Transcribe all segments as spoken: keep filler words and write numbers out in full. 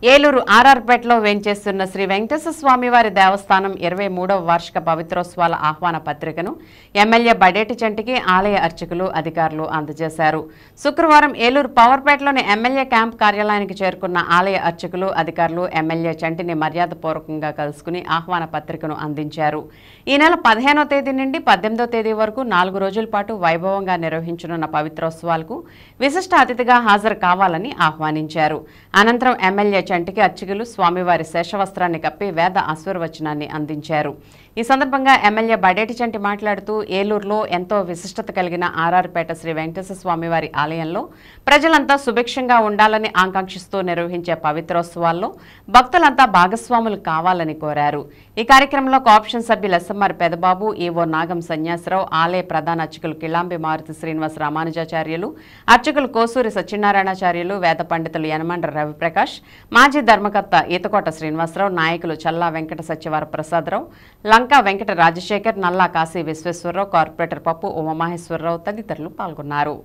ఏలూరు ఆర్ఆర్పేటలో వేంచేస్తున్న శ్రీ వెంకటేశ్వర స్వామివారి దేవస్థానం ఇరవై మూడవ వార్షిక పవిత్రోత్సవాల ఆహ్వాన పత్రికను ఎమ్మెల్యే బడేటి చంటికి ఆలయ అర్చకులు అధికారులు అందజేశారు. శుక్రవారం ఏలూరు పవర్పేటలోని ఎమ్మెల్యే క్యాంప్ కార్యాలయానికి చేరుకున్న ఆలయ అర్చకులు అధికారులు ఎమ్మెల్యే చంటిని మర్యాదపూర్వకంగా కలుసుకుని ఆహ్వాన పత్రికను అందించారు. ఈ నెల పదిహేనో తేదీ నుండి పద్దెనిమిదో తేదీ వరకు నాలుగు రోజుల పాటు వైభవంగా నిర్వహించనున్న పవిత్రోత్సవాలకు విశిష్ట అతిథిగా హాజరు కావాలని ఆహ్వానించారు. అనంతరం ఎమ్మెల్యే చంటికి అర్చకులు స్వామివారి శేషవస్త్రాన్ని కప్పి వేద ఆశీర్వచనాన్ని అందించారు. ఈ సందర్భంగా ఎమ్మెల్యే బడేటి చంటి మాట్లాడుతూ ఏలూరులో ఎంతో విశిష్టత కలిగిన ఆర్ఆర్పేట శ్రీ వెంకటేశ్వర స్వామివారి ఆలయంలో ప్రజలంతా సుభిక్షంగా ఉండాలని ఆకాంక్షిస్తూ నిర్వహించే పవిత్రోత్సవాల్లో భక్తులంతా భాగస్వాములు కావాలని కోరారు. ఈ కార్యక్రమంలో కోఆప్షన్ సభ్యులు ఎస్ఎంఆర్ పెదబాబు, ఈవో నాగం సన్యాసరావు, ఆలయ ప్రధాన అర్చకులు కిలాంబి మారుతి శ్రీనివాస రామానుజాచార్యులు, అర్చకులు కోసూరి సత్యనారాయణాచార్యులు, వేద పండితులు యనమండ్ర రవిప్రకాష్, మాజీ ధర్మకర్త ఈతకోట శ్రీనివాసరావు, నాయకులు చల్లా వెంకట సత్యవర ప్రసాదరావు, లంకా వెంకట రాజశేఖర్, నల్లా కాశీ విశ్వేశ్వరరావు, కార్పొరేటర్ పప్పు ఉమామహేశ్వరరావు తదితరులు పాల్గొన్నారు.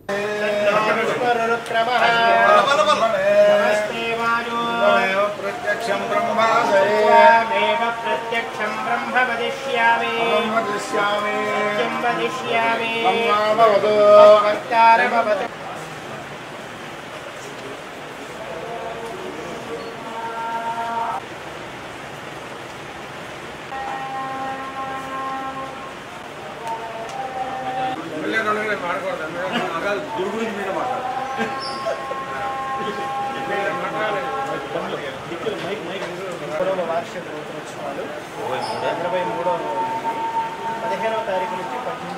వార్షిక నూతనోత్సవాలు ఇరవై మూడవ పదిహేనవ తారీఖు నుంచి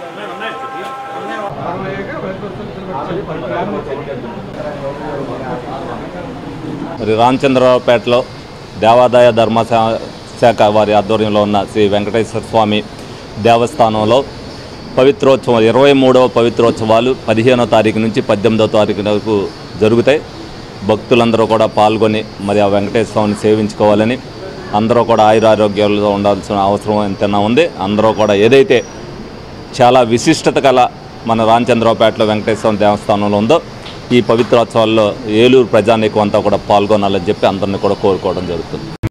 మరి రామచంద్రరావుపేటలో దేవాదాయ ధర్మ శాఖ వారి ఆధ్వర్యంలో ఉన్న శ్రీ వెంకటేశ్వర స్వామి దేవస్థానంలో పవిత్రోత్సవం ఇరవై మూడవ పవిత్రోత్సవాలు పదిహేనో తారీఖు నుంచి పద్దెనిమిదవ తారీఖు వరకు జరుగుతాయి. భక్తులందరూ కూడా పాల్గొని మరి ఆ వెంకటేశ్వర స్వామిని సేవించుకోవాలని, అందరూ కూడా ఆయురారోగ్యాలతో ఉండాల్సిన అవసరం ఎంతైనా ఉంది. అందరూ కూడా ఏదైతే చాలా విశిష్టత గల మన రామచంద్రరావుపేటలో వెంకటేశ్వర స్వామి దేవస్థానంలో ఉందో ఈ పవిత్రోత్సవాల్లో ఏలూరు ప్రజానీకం అంతా కూడా పాల్గొనాలని చెప్పి అందరినీ కూడా కోరుకోవడం జరుగుతుంది.